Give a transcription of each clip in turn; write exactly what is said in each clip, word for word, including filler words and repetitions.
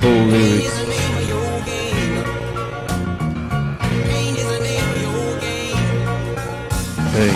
whole lyrics. Hey,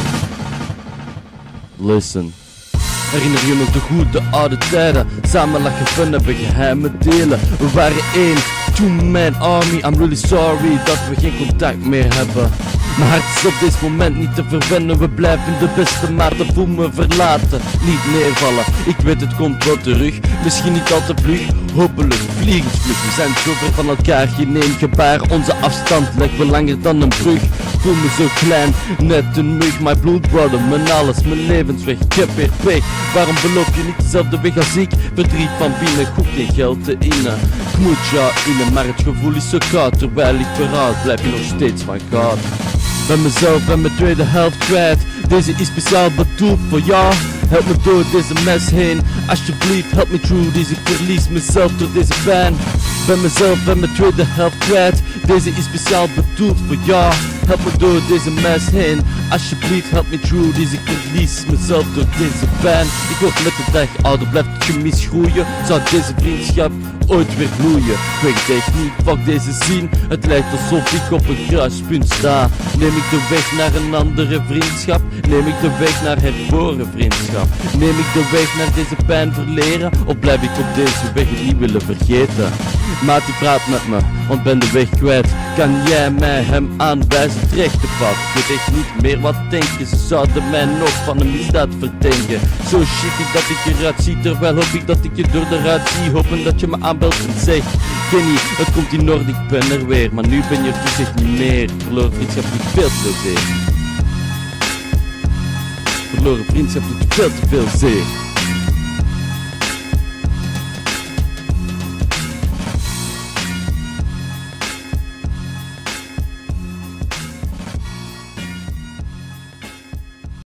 listen. Herinner je nog de goede oude tijden? Samen lachen, fun hebben, geheimen delen. We waren één, two-man army. I'm really sorry dat we geen contact meer hebben. Mijn hart is op dit moment niet te verwennen. We blijven de beste maten, voel me verlaten. Niet neervallen, ik weet het komt wel terug. Misschien niet al te vlug, hopelijk vliegensvlug. We zijn zo ver van elkaar, geen één gebaar. Onze afstand lijkt wel langer dan een brug. Voel me zo klein, net een mug. My blood brother, mijn alles, mijn levensweg. Ik heb weer pech, waarom beloop je niet dezelfde weg als ik? Verdriet van binnen, goed geen geld te innen. Ik moet jou innen, maar het gevoel is zo koud. Terwijl ik verhoud, blijf je nog steeds van goud. Ben mezelf en mijn tweede helft kwijt. Deze is speciaal bedoeld voor jou. Help me door deze mes heen. Alsjeblieft, help me through deze. Ik verlies mezelf door deze pijn. Ben mezelf en mijn tweede helft kwijt. Deze is speciaal bedoeld voor jou. Help me door deze mes heen. Alsjeblieft, help me through deze. Ik verlies mezelf door deze pijn. Ik word met de dag ouder, blijft het gemis groeien. Zou deze vriendschap ooit weer bloeien? Ik weet het echt niet, fuck deze zin. Het lijkt alsof ik op een kruispunt sta. Neem ik de weg naar een andere vriendschap? Neem ik de weg naar herboren vriendschap? Neem ik de weg naar deze pijn verleren? Of blijf ik op deze weg het niet willen vergeten? Maat die praat met me, want ben de weg kwijt. Kan jij mij hem aanwijzen, het rechte pad? Ik weet echt niet meer wat denken. Ze zouden mij nog van een misdaad verdenken. Zo shitty dat ik eruit zie, terwijl hoop ik dat ik je door de ruit zie. Hopen dat je me aanbelt en zegt: Kenny, het komt in orde, ik ben er weer. Maar nu ben je er dus echt niet meer. Verloren vriendschap doet veel te veel zeer. Verloren vriendschap doet veel te veel zeer.